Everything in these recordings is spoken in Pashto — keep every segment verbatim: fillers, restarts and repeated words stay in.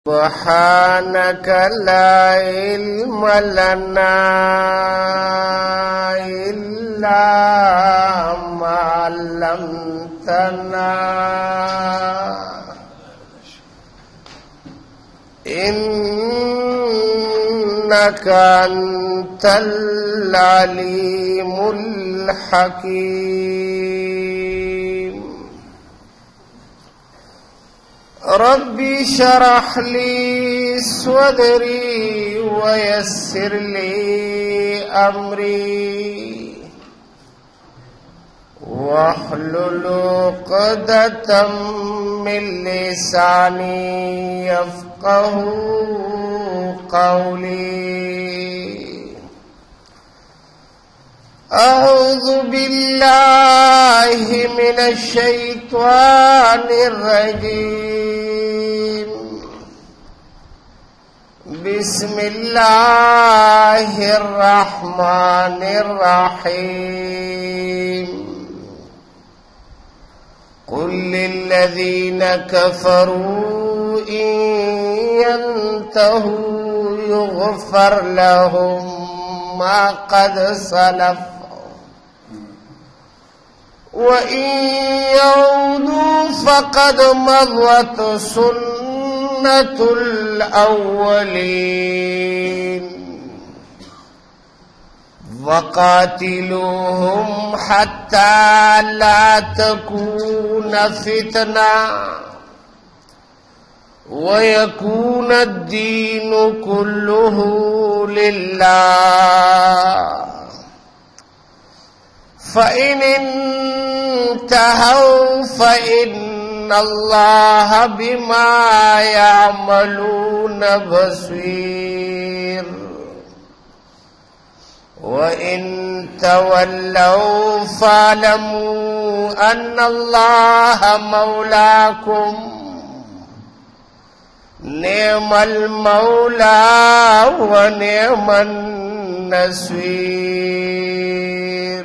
سبحانك لا علم لنا إلا ما علمتنا إنك أنت العليم الحكيم ربي شرح لي صدري ويسر لي أمري واحلل عقدة من لساني يفقه قولي أعوذ بالله من الشيطان الرجيم بسم الله الرحمن الرحيم قل للذين كفروا إن ينتهوا يغفر لهم ما قد سلف وإن يعودوا فقد مضت سنة الأولين وقاتلوهم حتى لا تكون فتنة ويكون الدين كله لله فإن انتهوا فإن الله بما يعملون بصير وإن تولوا فاعلموا أن الله مولاكم نعم المولى ونعم النصير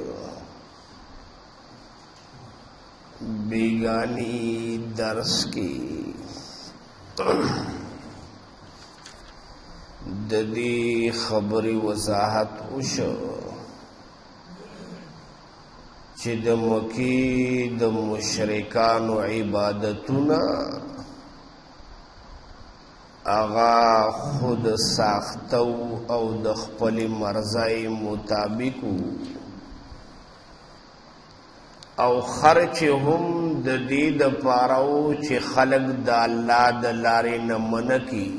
بیگانی درس کی ددی خبری وضاحت وشو چې د مکی د مشرکانو عبادتونه اغا خود ساختو او د خپل مرزای مطابق او خرچ هم د دې د پاره چې خلق د الله د لارې نه منکی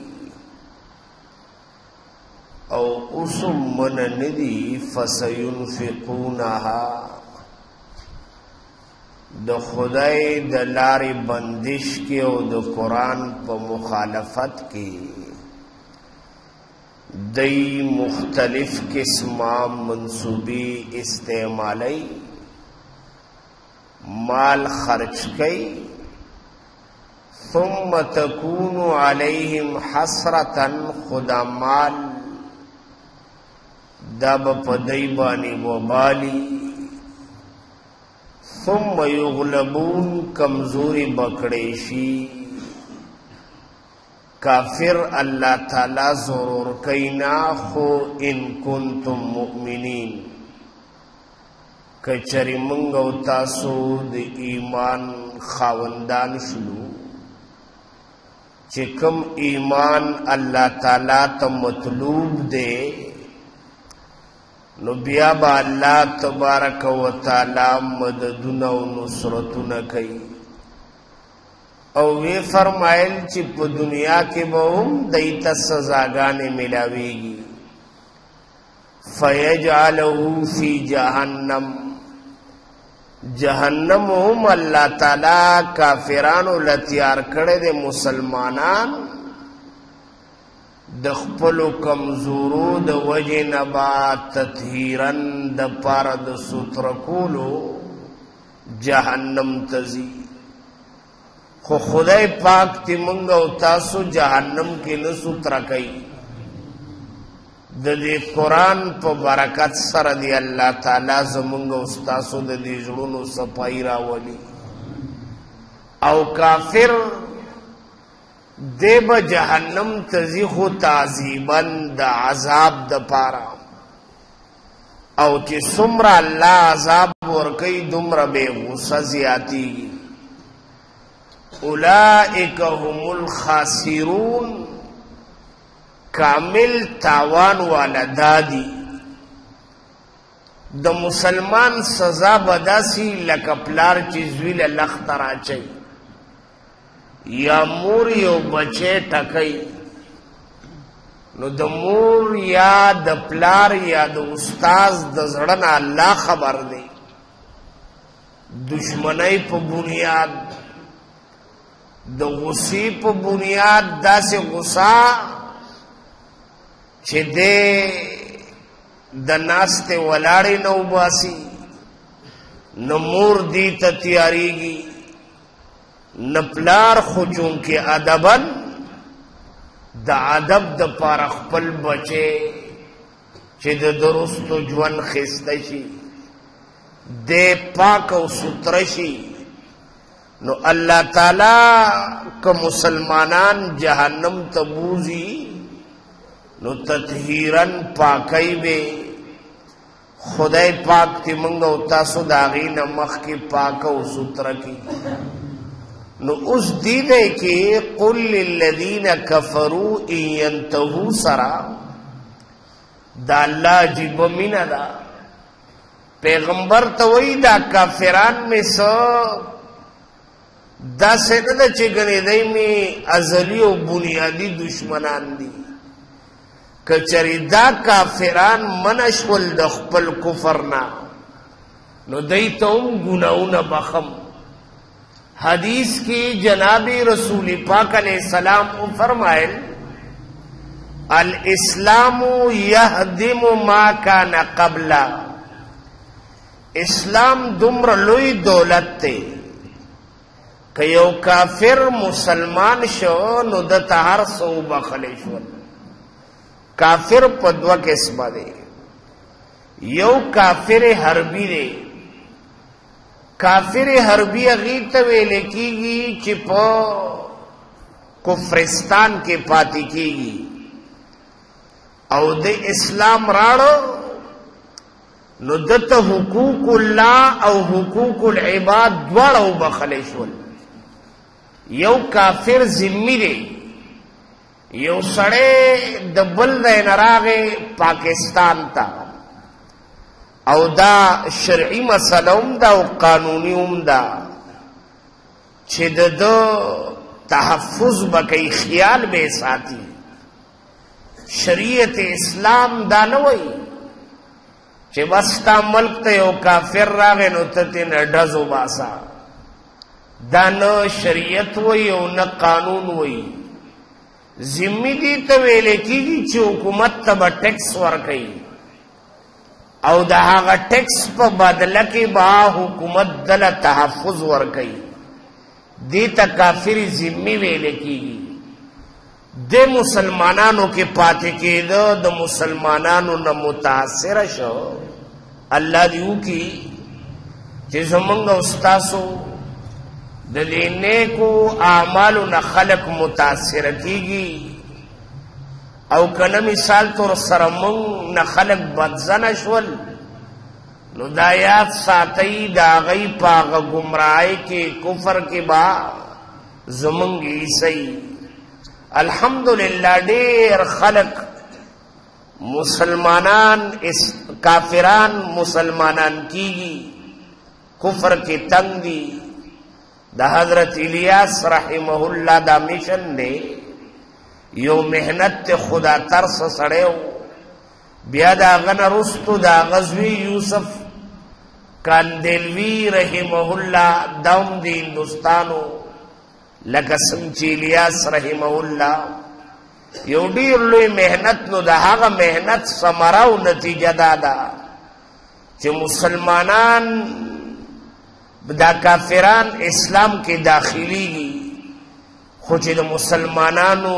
او اوسم من ندی فسينفقونها د خدای د لارې بندش کې او د قرآن په مخالفت کې دای مختلف قسمه منصوبی استعمالی مال خرچ کئی ثم تكون عليهم حسرة خدا مال دب پدیبانی وبالی ثم یغلبون کمزوری بکڑیشی کافر اللہ تعالی ضرور کینا خو ان کنتم مؤمنین کچری منگو تاسو د ایمان خاوندان شلو چکم ایمان اللہ تعالی تا مطلوب دے نو بیا با اللہ تبارک و تعالی مددون و نصرتون کئی او وی فرمائل چی پا دنیا کے باہم دیتا سزاگانے ملاویگی فیجعلہو فی جہنم جہنم هم اللہ تعالی کافرانو لتیار کڑے دے مسلمانان دخپلو کمزورو د وجه نبا تطهیرن د پار د سترکولو جہنم تزی خو خدای پاک تی منگا و تاسو جہنم کی نسو ترکی د دې قرآن په برکت سره دی الله تعالی زمونږ او ستاسو د دې زړونو صفائی راولي او کافر دی با جہنم تزیخو تعذیبن دا عذاب دا پارا او چی سمرا اللہ عذاب ورکی دمرا بے غصہ زیادی گی اولئک هم الخاسرون کامل تاوان والا دادی د مسلمان سزا بداسی لکپلار چیزویل لخترا چی یا مور یو بچے ٹکی نو د مور یا د پلار یا د استاز د زړه الله خبر دی دشمنی په بنیاد د غصی په بنیاد داسې غصا چې دې د ناسته ولاړې نو باسي نو مور دی ته تیاریږي نپلار خو چونکه ادبن د ادب د پاره خپل بچي چې د درست ژوند خسته شي د پاک او ستر شي نو الله تعالی که مسلمانان جهنم ته بوزي نو تطهیرن پاکی بے خدای پاک تی منگا و تاسو داغین مخ کی پاک و ستر کی نو اس دینے کی قل للذین کفروا ان ینتہو سرا دا اللہ جیب من دا پیغمبر توئی دا کافران میں سو دا سیدہ چگنی دی میں ازلی و بنیادی دشمنان دی کچری دا کافران منشول د خپل کفرنا نو دیتهم گناون بخم حدیث کی جناب رسول پاک علیہ السلام فرمائل الاسلام یهدم ما کان قبلا اسلام دمر لوی دولت تے کہ یو کافر مسلمان شو نو دتا ہر سو بخلی شول کافر پدوا قسمه دے یو کافر حربی دے کافر حربی اغیت ویلے کی گی چی پا کفرستان کے پاتی کی گی او دے اسلام راڑو نو دت حقوق اللہ او حقوق العباد دوارو بخلیشول یو کافر ذمی دے یو سڑے د بل د نراغه پاکستان تا او دا شرعی مسئله هم دا او قانونی هم دا چې د تحفظ بکی خیال به ساتي شریعت اسلام دا نه وای چې بس تا ملک ته یو کافر راغی نو ته تین ډزو باسا دا نه شریعت وای او نه قانون وای ذمی دی ته ویلې کیږي چې حکومت ته به ټیکس ورکړي او د هغه ټیکس په بدله کې به حکومت دله تحفظ ورکړي دی ته کافر ذمی ویلې کیږي د مسلمانانو کې پاتې کېده د مسلمانانو نه متاثر شو الله دې وکړي چې زمونږ استاسو د دې نیکو اعمالو نه خلق متاثر کیږي او کنه مثال تور سره مونږ نه خلق بدزنه شول نو دا یاد ساتي دا غي پاغه گمراهي کې کفر کې با زمونږ عیسی الحمدللہ ډیر خلق مسلمانان اس کافران مسلمانان کیږي کفر کې تنگ دي دا حضرت الیاس رحمه اللہ دا مشن دے یو محنت خدا ترس سڑیو بیا دا غن رستو دا غزوی یوسف کاندیلوی رحمه اللہ دوم دی ہندوستانو لکه سمچی الیاس رحمه اللہ یو ډیر لوی محنت نو دا هغه محنت ثمره او نتیجه دادا چې مسلمانان دا کافران اسلام کے داخلی گی خوچ دا مسلمانانو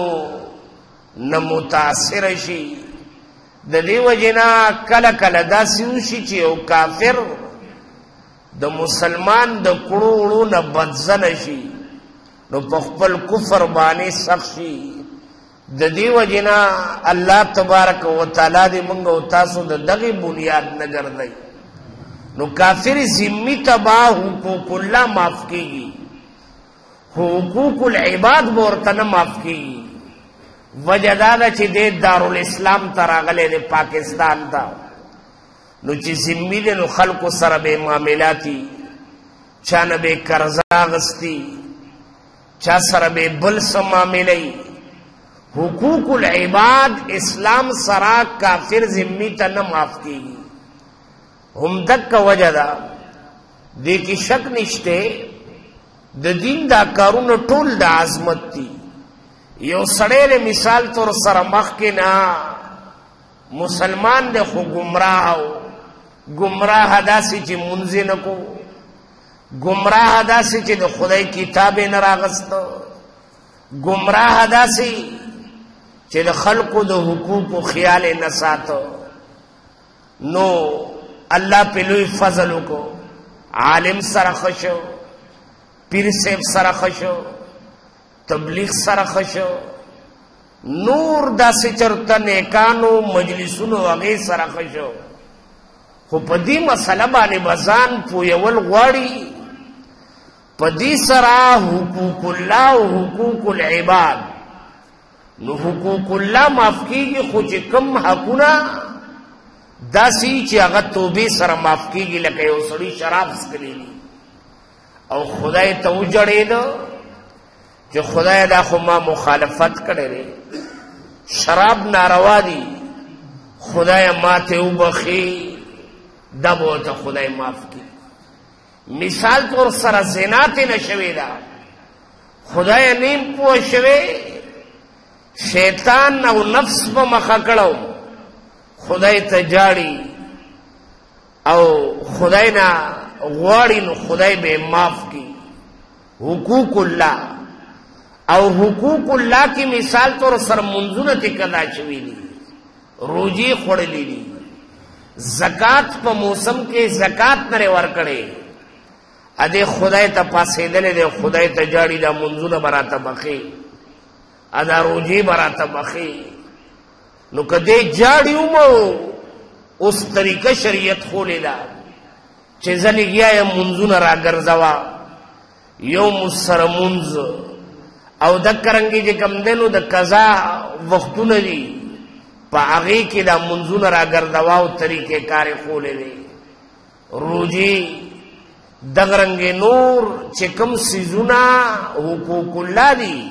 نمتاثر شی دا دی وجنا کل کل دا سیوشی چی او کافر دا مسلمان دا کروڑو نبدزن شی نو په خپل کفر باندې سخت شي. د دې وجنا الله تبارک وتعالی دې موږ او تاسو د دغه بنیاد نه ګرځي. نو کافر ذمي تبا حقوق الله معاف کیږي، حقوق العباد ورته نه معاف کیږي. وجه دا ده چې د دارالاسلام ته راغلی دی پاکستان ته، نو چې ذمي دی نو خلکو سره به معاملاتي، چا نه به قرضه اخیستي، چا سره به بل څه معاملې. حقوق العباد اسلام سره کافر ذمي ته نه معاف کیږي. هم دک وجه ده دې کې شک نشته د دین دا کارونه ټول د عظمت دي. یو سړی له مثال تور سره مخ کې نه مسلمان دی خو گمراه او گمراه داسې چې مونځ نه کو، گمراه داسې چې د خدای کتاب نه راغسته، گمراه داسې چې د خلقو د حقوقو خیال نه ساتو. نو الله په لوی فضل وکړو، عالم سره خشو، پیر صاحب سره خشو، تبلیغ سره خشو، نور داسې چرته نیکانو مجلسونو هغې سره خشو. خو په دې مسله باندې به ځان پویول غواړي، په دې سره حقوق الله او حقوق العباد. نو حقوق الله معاف کېږي، خو چې کوم حقونه داسې چې هغه توبې سره معاف کېږي، لکه یو سړي شراب څښلی دي او خدای ته وجړېده چې خدای دا خو ما مخالفت کړی دی، شراب ناروا دي، خدای ما ته وبخي، دا به ورته خدای معاف کړي. مثال طور سره زنا ته نه شوې ده، خدای نیم پوه شوی، شیطان او نفس په مخه کړو، خدای ته جاړي او خدای نه غواړي، نو خدای به معاف کړي. حقوق الله او حقوق الله کی مثال طور سره منځونه ته کدا شوي دي، روزي خوړلې دي، زکات په موسم کې زکات نه ورکړي، ا دې خدای ته پاسېدلې دي، خدای ته جاړي دا منځونه براته بخي، ا دا روزي براته بخي. نو کدی جاړیو مو اوس طریقه شریعت خولې ده چې ځلګیا یې منځونه راګرځوا، یو مسره منځ او د کرنګي چې کم دنو د قضا وختونه دي، په هغې کې دا منځونه راګرځوا او طریقې کارې خولې دي. روزي دغه رنګې نور چې کوم څیزونه حقوق الله دي،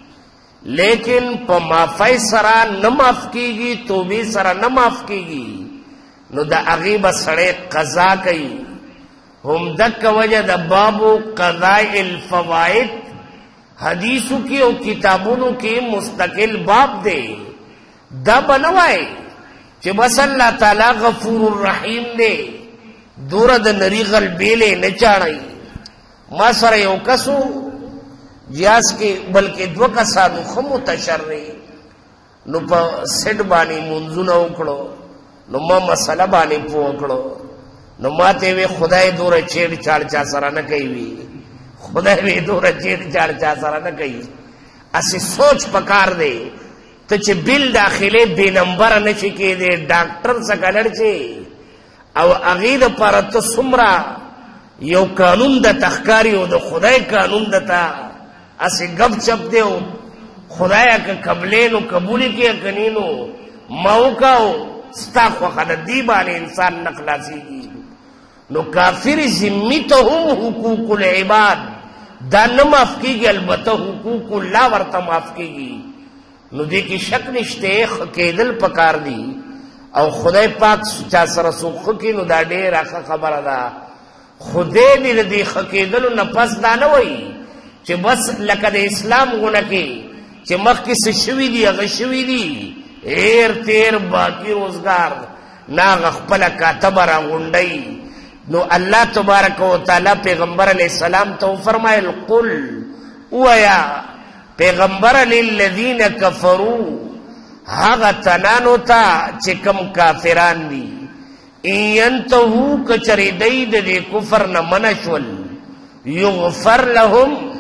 لیکن په معافی سره نه معاف کېږي، توبې سره نه معاف کېږي. نو د هغې به سړی قضا کوي. هم دک وجه د بابو قضاء الفوائد حدیثو کی او کتابونو کی مستقل باب دے. دا بنوائی چې بس اللہ تعالی غفور الرحیم دے، دور د نری غلبیلے نچاڑی. ما سره یو کسو جیاز کې بلکې دو کسانو خو متشرع نو په سیټ باندې منځونه وکړو، نو ما مسله باندې پوه کړو. نو ما ته وی خدای دوره چیڑ چاڑ چا سره نه کوي، خدای وی دوره چیڑ چاڑ چا سره نه کوي. اسی سوچ پکار دی ته چې بل داخله بے نمبر نشي کېدی، ډاکټر څخه لړ شي او هغې دپاره ته څومره یو قانون د تخکاري او د خدای قانون دته اسی گپ چپ دی او خدای که قبلې نو قبولې کې کني نو موقع ستا خوښه ده، دې باندې انسان نه خلاصېږي. نو کافر ذمي ته هم حقوق العباد دا نه معاف کېږي، البته حقوق الله ورته معاف کېږي. نو دې کې شک نشته، ښه کېدل پکار دي او خدای پاک چا سره څوک ښه کړي نو دا ډېره ښه خبره ده. خدای دې د دې ښه کېدلو نه پس دا نه وایي چې بس لکه د اسلام غونه کې چې مخکې څه شوي دي هغه شوي دي، هیر تیر باقي روزګار نه هغه خپله کاتبه راغونډوي. نو الله تبارک وتعالی پیغمبر علیہ السلام ته وفرمایل قل ویا پیغمبر للذین کفروا هغه تنانو ته چې کم کافران دي، ان ینتهوا کچری دی د کفر نه منشول یغفر لهم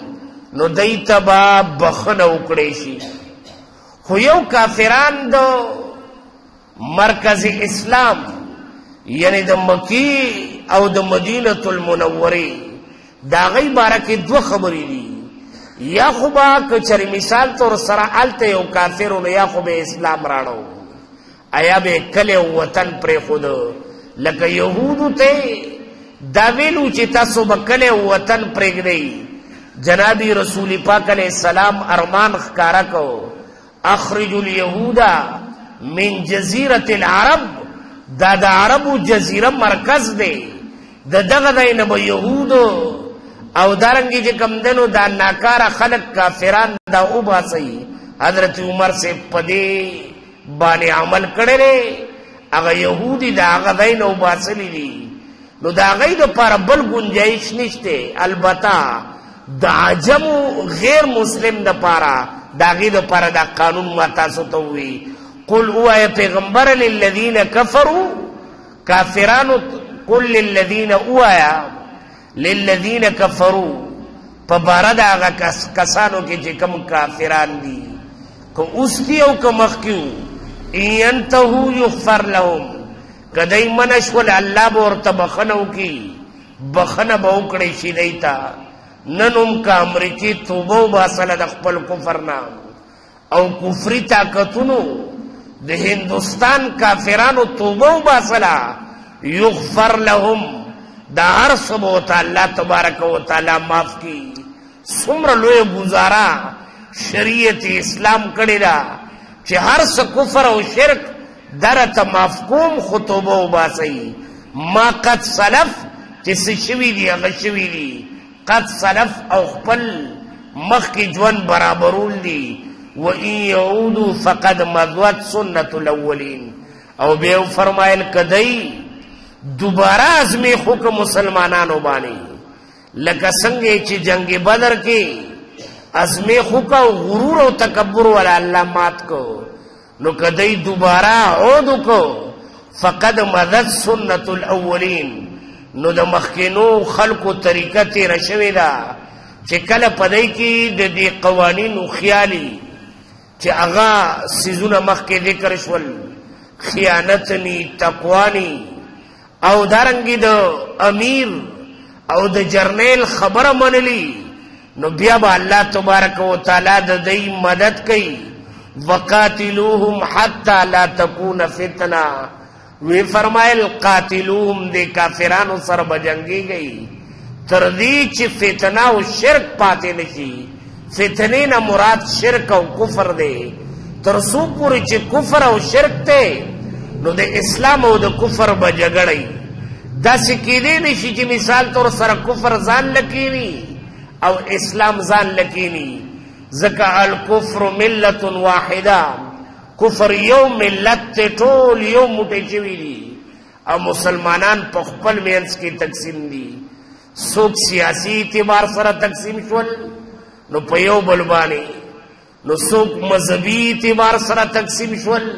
نو دای ته به بخنه وکړی شي. خو یو کافران د مرکز اسلام یعنی د مکی او د مدینه المنوره دا غي باره کې دوه خبرې دي. یا خو به کچری مثال طور سره الته یو کافر یا خو به اسلام راړو ایا به کله وطن پر خود لکه يهودو ته دا ویلو چې تاسو به کله وطن پرېږدئ. جنابی رسول پاک علیہ السلام ارمان ښکارا کو اخرج اليهود من جزیرة العرب دا د عربو جزیره مرکز دی د دغه ځای نه به یهودو او دارنګي چې کم دنو دا ناکاره خلق کافران دا وباسي. حضرت عمر سے پدې باندې عمل کړي هغه يهودي دا هغه ځای نه وباسلي دي. نو دا غي د پر بل گنجائش نشته. البته د عجم غیر مسلم د پاره دا غي د پر دا قانون ما تاسو ته وی قل هو يا پیغمبر للذین کفروا کافرانو قل للذین هو للذین کفروا په بار دا هغه کسانو کې چې کوم کافران دي کو اوس دی او کوم مخکیو انتهو یغفر لهم کدی منشول الله به ورته بخنو کی بخنه به وکړي شي دیتا. ننم کا امریکای توبه وباسله د خپل کفر نه او کفری طاقتونو د هندوستان کافرانو توبه وباسله یغفر لهم دا هر سبو تعالی تبارک و تعالی معاف کی. څومره لوی گزارا شریعت اسلام کړی دا چې هر څه کفر او شرک درته معاف کوم خطوبه وباسي. ما قد سلف چې څه شوي دي هغه شوي دي قد سلف او خپل مخکې ژوند برابرول دي. و ان يعودوا فقد مضت سنة الاولین او بیا فرمایل کدی دوباره ازمی حکم مسلمانانو باندې لکه څنګه چې جنگ بدر کې ازمی حکم غرور او تکبر ولا الله مات کو. نو کدی دوباره عود کو فقد مضت سنة الاولین نو د مخکینو خلقو طریقه تیر شوی دا چې کله پدای کې د دې قوانینو خیالي چې هغه سيزونه مخکې ذکر شول خیانت ني تقوانی او دارنګي د امیر او د جرنیل خبره منلی نو بیا به الله تبارک و تعالی د دې مدد کوي. وقاتلوهم حتى لا تكون فتنه وی فرمایل قاتلوهم د کافرانو سره بجنګي گئی تر دې چې فتنه او شرک پاتې نشي. فتنه نه مراد شرک او کفر دی. تر څو پورې چې کفر او شرک ته نو د اسلام او د کفر بجګړی دا سکیدې نشي چې مثال تور سره کفر ځان لکینی او اسلام ځان لکینی. ذکا الکفر ملت واحده کفر یو ملت ټول یو موټی چوي دي او مسلمانان په خپل مینس کې تقسیم دي. څوک سیاسي اعتبار سره تقسیم شول نو په یو بل باندې نو څوک مذهبي اعتبار سره تقسیم شول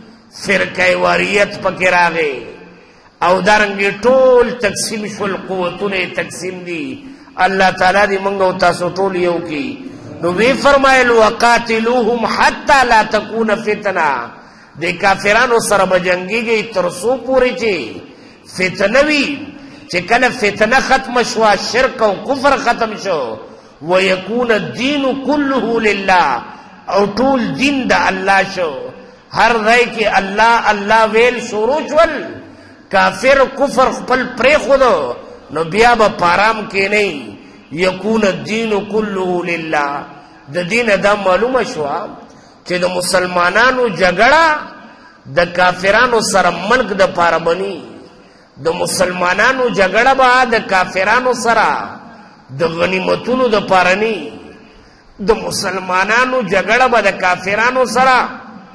فرقه واریت پکې راغی او دارنګ ټول تقسیم شول قوتونه تقسیم دي. الله تعالی دې موږ او تاسو ټول یو کی. نو وی فرمایل وقاتلوهم حتى لا تكون فتنه د کافرانو سره بجنګيږي تر څو پورې چې فتنه وي چې کله فتنه ختم شو شرک او کفر ختم شو ويكون الدين كله لله او ټول دین د الله شو. هر ځای کې الله الله ویل شروع شول کافر کفر خپل پرې خود نو بیا به پارام کې نه یکون الدین كله لله. د دین دا معلومه شو چې د مسلمانانو جګړه د کافرانو سره ملک د پاره بني. د مسلمانانو جګړه به د کافرانو سره د غنیمتونو د پاره نه. د مسلمانانو جګړه به د کافرانو سره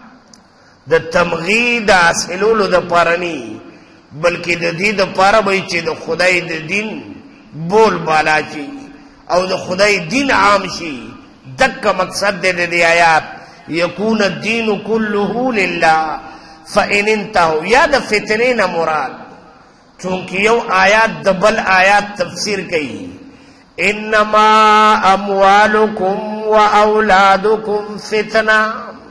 د تمغید حاصلولو د پاره نه بلکې د دې د پاره به چې د خدای د دین بول بالا شي او د خدای دین عام شي. دک مقصد دے دے آیات یکون الدین کله لله فإن انتهوا یا د فتنه نه مراد چونکه یو آیات د بل آیات تفسیر کړي انما اموالکم و اولادکم فتنہ،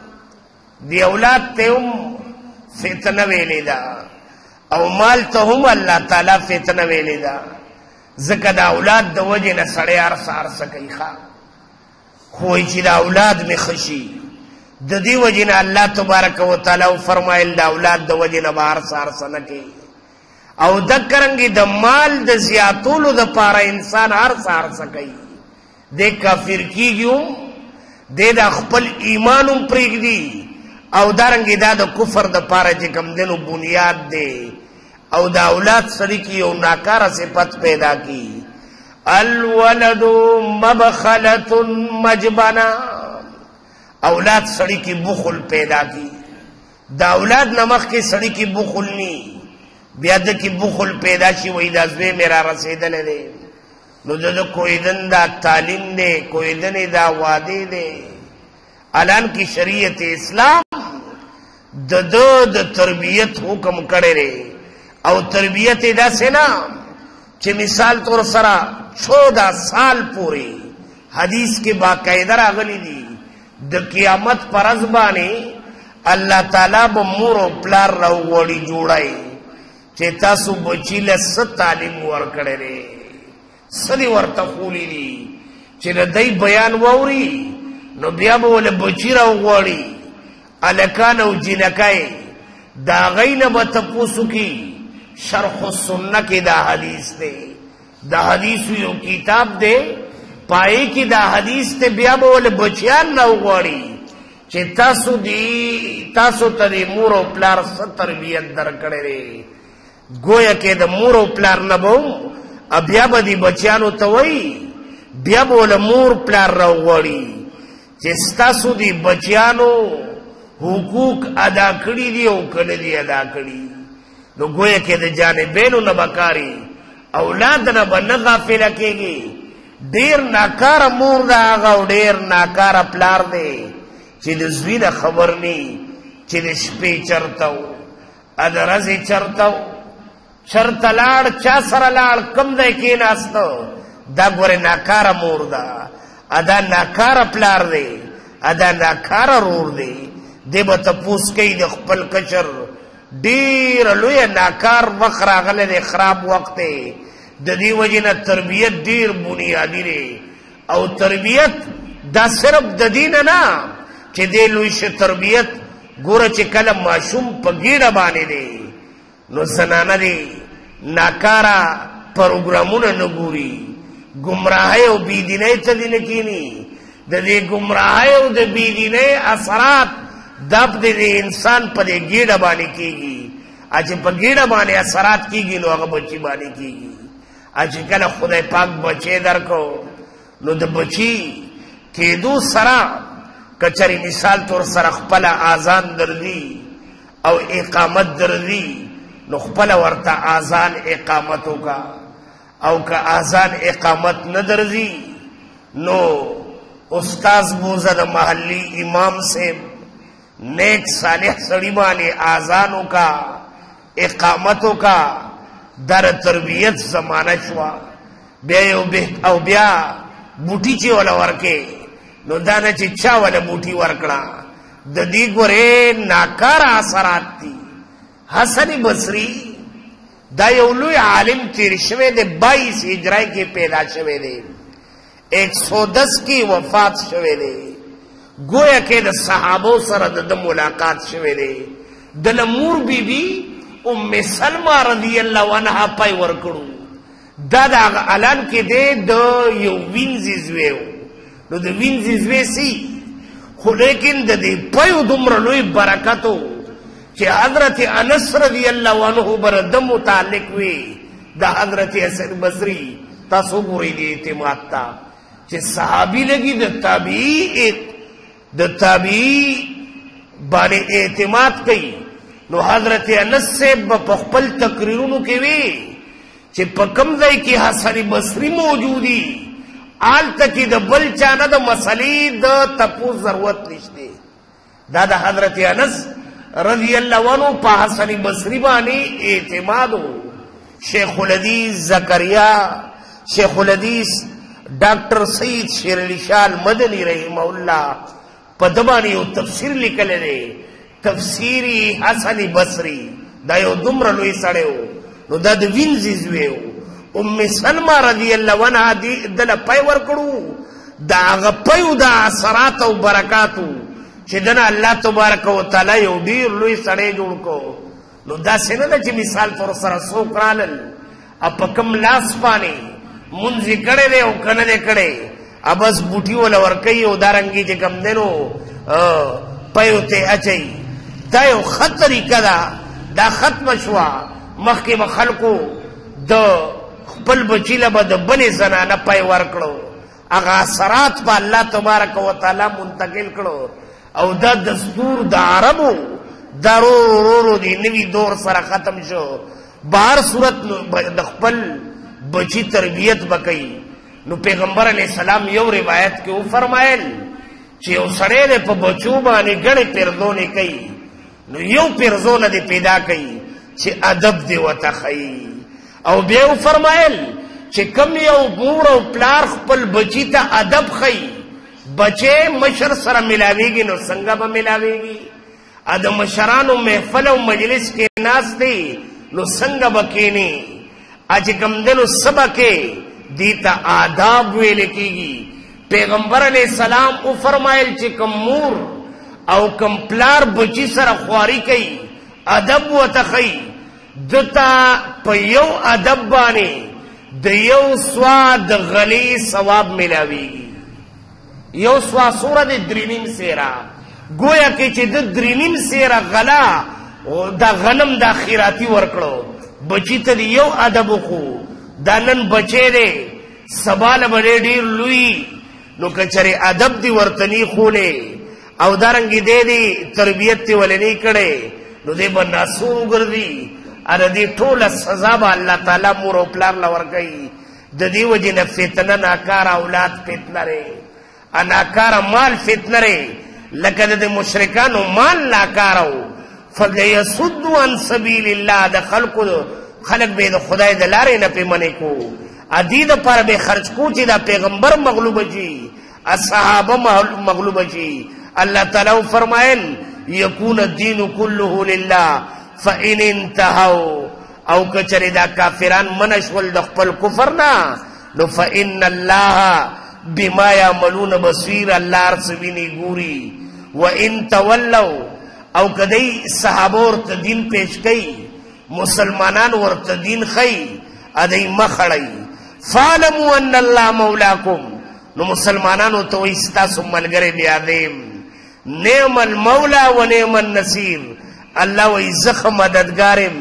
دی اولاد تے هم فتنہ ویلی دا او مال ته هم اللہ تعالی فتنہ ویلی دا، ځکه دا اولاد د وجې نه سړی هرڅه هرڅه کوي ښه، خو وایي چې دا اولاد مې ښه شي، د دې وجې نه الله تبارک وتعالی وفرمایل د اولاد د وجې نه به هرڅه هرڅه نه کوي. او دکرنګې د مال د زیاتولو دپاره انسان هرڅه هرڅه کوي، دی کافر کېږي هم، دی د خپل ایمان هم پرېږدي، او دارنګې دا د کفر دپاره چې کوم دی نو بنیاد دی. او دا اولاد سړي کې یو ناکاره صفت پیدا کی، الولد مبخلة مجبنه، اولاد سړي کې بخل پیدا کی. دا اولاد نه مخکې سړي کې بخل نی، بیا د کې بخل پیدا شي، وایي دا زوی مې را رسېدلی دی، نو د ده کویدن دا تعلیم دی، کویدنې دا واده دی. الان کې شریعت اسلام د ده د تربیت حکم کړی دی، او تربیت یې داسې نه چې مثال طور سره چودہ سال پورې حدیث کې باقاعده راغلی دي د قیامت پر ورځ باندې الله تعالی به مور او پلار راوغواړي جوړای چې تاسو بچی له څه تعلیم ورکړی دی، څه دې ورته ښوولي دي، چې د دی بیان واوري نو بیا به ولې بچي راوغواړي، هلکان او جینکۍ د هغوی نه به تپوس وکړي. شرح السنه کې دا حدیث دی، دا حدیثو یو کتاب دی، پای کې دا حدیث دی، بیا به ولې بچیان راوغواړي چې تاسو دی تاسو ته د مور او پلار څه تربیت درکړی دی. گویا کې د مور او پلار نه به بیا به دې بچیانو ته وایي، بیا به ولې مور پلار راوغواړي چې ستاسو دې بچیانو حقوق ادا کړي دي او که نه دي ادا کړي. نو گویا کې د جانبینو نه به کاري، اولاد نه به نه غافله کېږي. ډېر ناکاره مور ده هغه او ډېر ناکاره پلار دی چې د زوی نه خبر نی چې د شپې چرته و، ا د ورځې چرته و، چرته لاړ، چا سره لاړ، کوم ځای کېناسته، دا ګورې ناکاره مور ده، ا دا ناکاره پلار دی، ا دا ناکاره رور دی. دی به تپوس کوي د خپل کشر، ډېره لویه ناکار وخت راغلی دی، خراب وخت دی، د دې وجې نه تربیت ډېر بنیادي دی. او تربیت دا صرف د دې نه نه چې دی لوی شه، تربیت ګوره چې کله ماشوم په ګېډه باندې دی نو زنانه دی ناکاره پروګرامونه نه ګوري، ګمراهۍ او بېدینۍ ته دې نه کښېني. د دې ګمراهۍ او د بېدینۍ اثرات دا د انسان په دې ګېډه باندې کېږي، چې په ګېډه باندې اثرات کېږي نو هغه بچي باندې کېږي. چې کله خدای پاک بچی درکو نو د بچي کېدو سره که چېرې مثال طور سره خپله اذان درځي او اقامت درځي نو خپله ورته اذان اقامت وکړه، او که اذان اقامت نه درځي نو استاذ بوزه د محلي امام صاحب نیک صالح سړي باندې اذان وکړه، اقامت وکړه، در تربیت زمانه شوه. بیا یو او بیا بوټي چې وله ورکې نو دا نه چې چا وله بوټي ورکړه، د دې ګورې ناکاره اثرات دي. حسن بصري دا یو لوی عالم تیر شوی دی، بائیس هجری کې پیدا شوی دی، ایک سو دس کې وفات شوی دی. گویا کې د صحابو سره د ملاقات شوی دی. د مور بی بی ام سلمہ رضی الله عنها پای ورکړو، دا د هغه الان کې دی د یو وینځي زوی و، نو د وینځي زوی سي، خو لیکن د دې پایو دومره لوی برکت و چې حضرت انس رضی الله عنه بر د متعلق وي د حضرت حسن بصري. تاسو ګورئ د اعتماد ته چې صحابي لګي د تابعي د تابعي باندې اعتماد کوي. نو حضرت انس صاحب په خپل تقریرونو کې وی چې په کوم ځای کې حسن بصري موجودي آلته کې د بل چا نه د مسلې د تپوس ضرورت نشته. دا د حضرت انس رضی الله عنه په حسن بصري باندې اعتماد و. شیخ الحدیث زکریا شیخ الحدیث ډاکټر سید شیر علي شاه المدني رحمه الله په ده باندې یو تفسیر لیکلی دی، تفسیری حسن بصري. دا یو دومره لوی سړی و، نو دا د وینځي زوی و. ام سلمه رضی الله عنها دله پی ورکړو، د هغه پیو د اثرات او برکاتو چې دنه الله تبارک وتعالی یو ډېر لوی سړی جوړ کو. نو داسې نه ده چې مثال طور سره څوک رالل او په کوم لاس باندې مونځ یې کړی دی او که نه دی کړی، بس بوټي وله ورکوي او دارنګې چې کوم دی نو پیو ته اچوي. دا یو ښه طریقه ده، دا ختمه شوه. مخکې به خلکو د خپل بچي له به د بلې زنانه پی ورکړو، هغه اثرات په الله تبارک وتعالی منتقل کړو، او دا دستور د عربو دا رو رو رو دی نوی دور سره ختم شو. بهر صورت د خپل بچی تربیت بکئی. نو پیغمبر علیہ السلام یو روایت کې او فرمایل چې یو سړی دی په بچو باندې ګڼې پیرزونې کوي، نو یو پیرزونه دی پیدا کوي چې ادب دی ورته ښیي. او بیا یې فرمایل چې کوم یو مور او پلار خپل بچی ته ادب ښیي، بچی مشر سره ملاویږي نو څنګه به ملاویږي؟ ا د مشرانو محفل او مجلس کې ناست دی نو څنګه به کښېني؟ ا چې کوم دی نو څه به کې؟ دې ته آداب ویل کېږي. پیغمبر علیہ السلام او فرمایل چې کوم مور او کوم پلار بچی سره خواري کوي، ادب ورته ښیي، دته په یو ادب باندې د یو سوا د غلی ثواب ملاویږي. یو سوا سوره د درې نیم سیره، گویا کې چې د درې نیم سیره غلا دا غنم دا خیراتی ورکړو، بچی ته یو ادب وخو. دا نن بچی دی سبا له به ډېر لوی، نو که چېرې ادب دې ورته نی ښولی او دارنګې دی دې تربیت دې ولې نه کړی، نو دی به ناسور وګرځي. ا د دې ټوله سزا به الله تعالی مور او پلار له ورکوي. د دې وجې نه فتنه ناکاره اولاد فتنه دی، ا ناکاره مال فتنه دی، لکه د مشرکانو مال ناکاره و. فلیصدوا عن سبیل الله، د خلکو خلک به د خدای د لارې نه پې منې کو، ا دې دپاره به خرچ کو چې دا پیغمبر مغلوبه شي، اصحابه مغلوبه شي. الله تعالی فرمایل یکون الدین کله لله فإن انتهوا، او که چېرې دا کافران منع شول د خپل کفر نه، نو فإن الله بما یعملون بصیر، الله هر څه ویني ګوري. وإن تولوا، او که دی صحابه ورته دین پیش کوي، مسلمانان ورته دین ښیي، ا دی مه خړئ. فاعلموا ان الله مولاکم، نو مسلمانانو ته وایي ستاسو ملګری دی عظیم. نعم المولا و نعم النصیر، الله وایي زه ښه مددګار یم.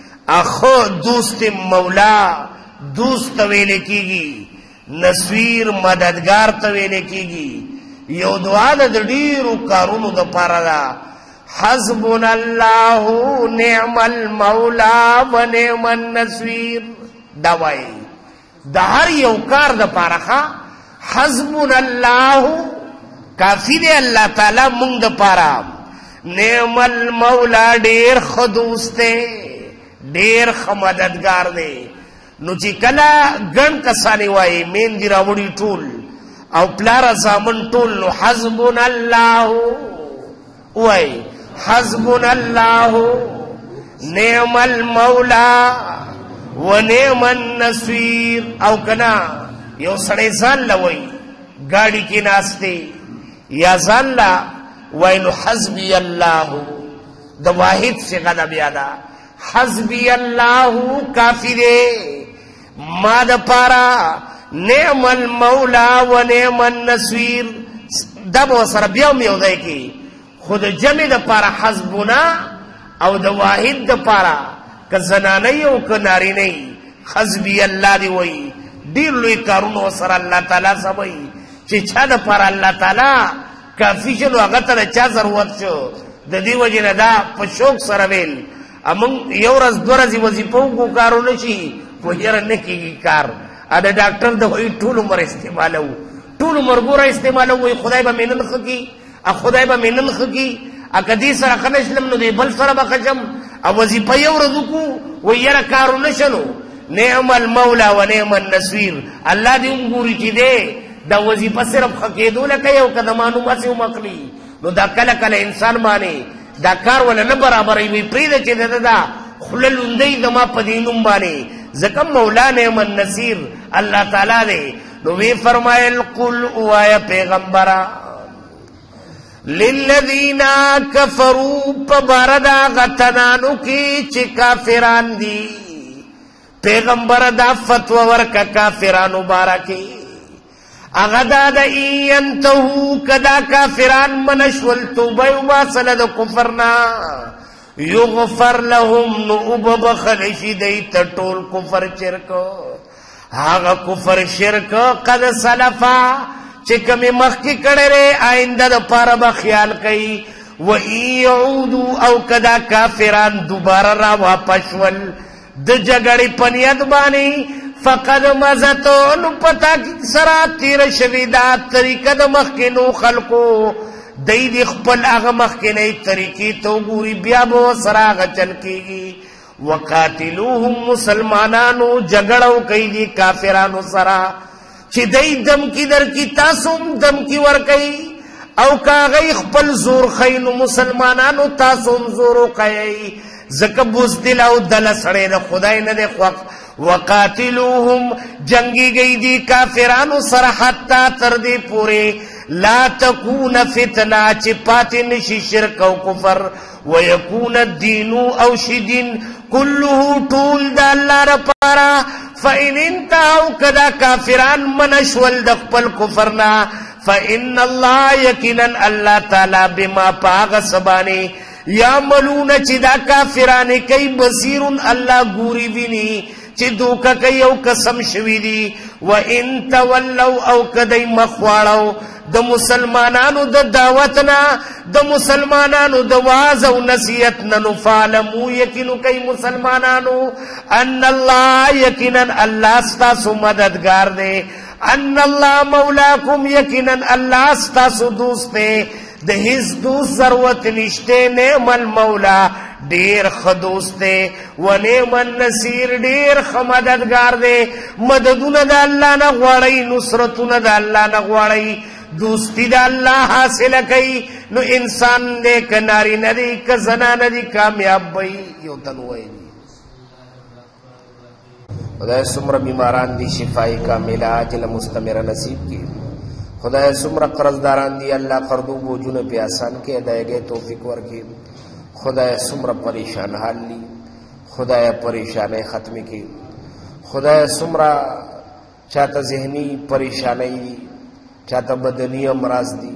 اخو دوست مولا دوست ته ویلې کېږي، نصیر مددګار ته ویلې کېږي. یو دعا ده د ډېرو کارونو دپاره ده، حسبنا الله نعم المولا و نعم النصیر. دا وایي د هر یو کار دپاره ښه حسبنا الله کافي دی الله تعالی مونږ دپاره. نعم المولا ډېر ښه دوست دی، ډېر ښه مددګار دی. نو چې کله ګڼ کسانې وایي میندې راوړي ټول او پلاره زامن ټول، نو حسبنا الله وایي، حسبنا الله نعم المولا و نعم النصیر. او کنا یو سړی ځان له وایي ګاډي کې ناستی یا ځان له وایي، نو حسبي الله د واحد صیغه ده. بیا ده حسبي الله کافي دی ما دپاره، نعم المولا و نعم النصیر. دا به ورسره بیا هم یو ځای کې، خو د جمع دپاره حسبنا او د واحد دپاره که زنانه او که نارینه حسبي الله دی وایي. ډېر لوی کارونه ورسره الله تعالی سموي چې چا دپاره الله تعالی کافي شو، نو هغه ته د چا ضرورت شو. د دې وجې نه دا په شوق سره ویل. موږ یو ورځ دوه ورځې وظیفه وکړو کار ونه شي، خو یاره نه کېږي کار. ا د ډاکټر د وایي ټول عمر استعمالوو، ټول عمر ګوره استعمالوو، وایي خدای به مې نن ښه کړي، ا خدای به مې نن ښه کړي. ا که دې سره ښه نه شلم نو دې بل سره به ښه شم. او وظیفه یو ورځ وکړو، وایي یاره کار ونه شنو، نعم المولا و نعم النصير. الله دې وګوري چې دی دا وظیفه صرف خکېدو لکه یو که د معلومه سې ومقلي نو دا کله کله انسان باندې دا کار ولا نه برابروي. وي پرېږده چې د ده دا خوله لوندۍ زما په دې نوم باندې ځکه مولا نعم النصير الله تعالی دی. نو وی فرمایل قل اوایا پیغمبره للذین کفروا په باره د هغه تنانو کې چې کافران دي. پیغمبره دا فتوا ورکه کافرانو باره کې هغه دا د ان ینتهو که دا کافران منه شول توبه یې وباسله د کفر نه یغفر لهم نو اوبه بخلی شي دی ته ټول کفر شرک هغه کفر شرک قد سلفا چې کمې مخکې کړی دی آینده دپاره به خیال کوي. و ان یعودو او که دا کافران دوباره را واپس شول د جګړې په نیت باندې فقد مزتو نو پتا سره تیر شوي دا طریقه د مخکینو خلکو دی د خپل هغه مخکینۍ طریقې ته وګوري بیا به ورسره هغه چل کېږي. وقاتلوهم مسلمانانو جګړه وکئ دي کافرانو سره چې دی دمکي درکي تاسو هم دمکي ورکئ او که هغوی خپل زور ښیي نو مسلمانانو تاسو هم زور وښیئ ځکه بزدل او دله سړی د خدای نه دی خوښ. وقاتلوهم جنگیږئ دي کافرانو سره حتی تر دې پورې لا تکون فتنه چې پاتې نشي شرک او کفر ویکون الدینو او شي دین کله ټول د الله لپاره. فإن انتهوا کدا کافران منشول د خپل کفر نه فإن الله یقینا الله تعالی بما پاغ سبانه یعملون چې دا کافران کوي بصیرون الله ګوري ویني چې دوکه کوي او قسم شوي دي. و ان تولوا او کدی مخواړو د مسلمانانو د دعوت نه د مسلمانانو د واعظ او نصیحت نه نو فعلموا یقینو کوي مسلمانانو ان الله یقینا الله ستاسو مددگار دی. ان الله مولاکم یقینا الله ستاسو دوست دی. د هیڅ دوست ضرورت نشته. نعم المولا ډیر ښه دوست دی و نعم النصیر ډیر ښه مددگار دی. مددونه د الله نه غواړئ نصرتونه د الله نه غواړئ دوستی د الله حاصله کوي نو انسان دی که نارینه دی که زنانه دی کامیاب وي. یو تن ووایي خدای څومره بیماران دي شفای کامله عاجله مستمره نصیب کړي. خدای څومره قرضداران دي الله قرضو بوجونه پې آسان کړي ادایګۍ توفیق ورکړي. خدای څومره پریشان حال دي خدای پریشانۍ ختمې کړي. خدای څومره چاته ذهني پریشانۍ دي چاته بدني امراض دي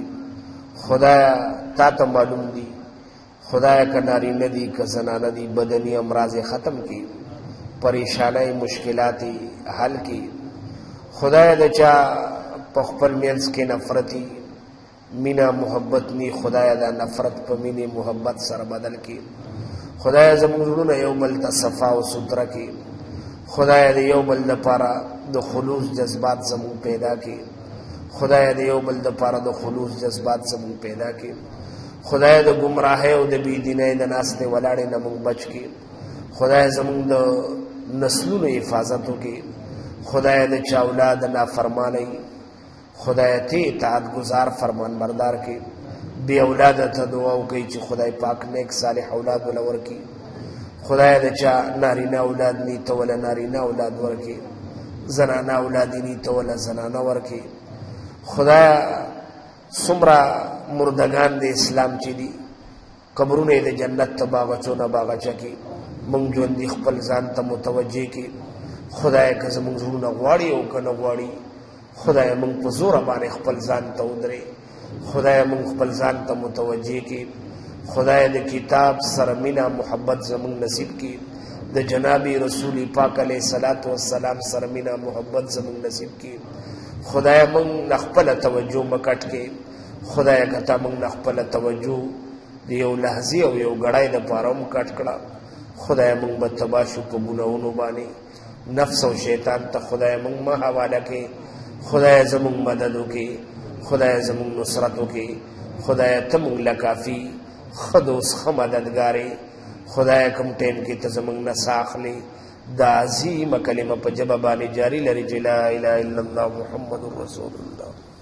خدای تا ته معلوم دي. خدای که نارینه دي که زنانه دي بدني امراض ختم کړي پریشانۍ مشکلات حل کړي. خدای د چا په خپل منځ کې نفرتي مینا محبت نی خدای دا نفرت په مینې محبت سره بدل کړي. خدای زموږ زړونه یو بل ته صفا او سوتره کړي. خدای د یو بل دپاره د خلوص جذبات زموږ پیدا کړي. خدای د یو بل دپاره د خلوص جذبات زموږ پیدا کړي. خدای د ګمراهۍ او د بېدینۍ د ناستې ولاړې نه موږ بچ کړي. خدای زموږ د نسلونو حفاظت وکړي. خدای د چا اولاد نافرمانۍ خدای ته اطاعت گزار فرمان بردار کې بی اولاد ته دعا وکړي چې خدای پاک نیک صالح اولاد ول ورکړي. خدای د چا نارینه اولاد نی ته ول نارینه اولاد ورکړي. زنانه اولاد نی ته ول زنانه ورکړي. خدای څومره مردگان د اسلام چې دي قبرونه د جنت ته باغچونه باغچه کې مونږ ژوندي خپل ځان ته متوجه کې. خدای که زموږ زړونه غواړي او که نه غواړي خدای مونږ په زوره باندې خپل ځان ته ودرې. خدای مونږ خپل ځان ته متوجه کې. خدای د کتاب سره مینه محبت زموږ نصیب کې. د جناب رسول پاک علیه صلات والسلام سره مینه محبت زموږ نصیب کې. خدای مونږ خپله توجه مکټ کې. خدای که تا مونږ خپله توجه د یو لحظې او یو ګړی دپاره هم کټ کړه خدای مونږ به تباه شو په ګناهونو باندې. نفس او شیطان ته خدای مونږ مه حواله کې. خدای زموږ مدد وکړي. خدای زموږ نصرت وکړي. خدای ته مونږ له کافي ښه دوست ښه مددګار یې. خدای کوم ټایم کې ته زموږ نه ساه اخلې دا عظیمه کلمه په ژبه باندې جاری لري چې لا اله الا الله محمد رسول الله.